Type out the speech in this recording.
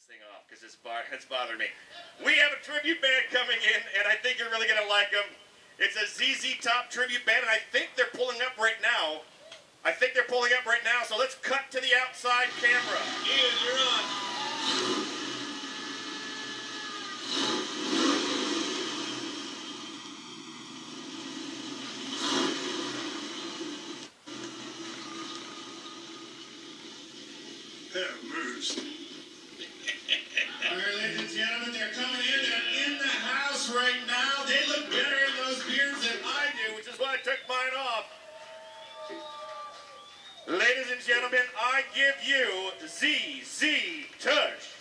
thing off because it's bothering me. We have a tribute band coming in, and I think you're really going to like them. It's a ZZ Top tribute band, and I think they're pulling up right now. So let's cut to the outside camera. Ian, you're on. That moves. All right, ladies and gentlemen, they're coming in. They're in the house right now. They look better in those beards than I do, which is why I took mine off. Ladies and gentlemen, I give you ZZ Tush.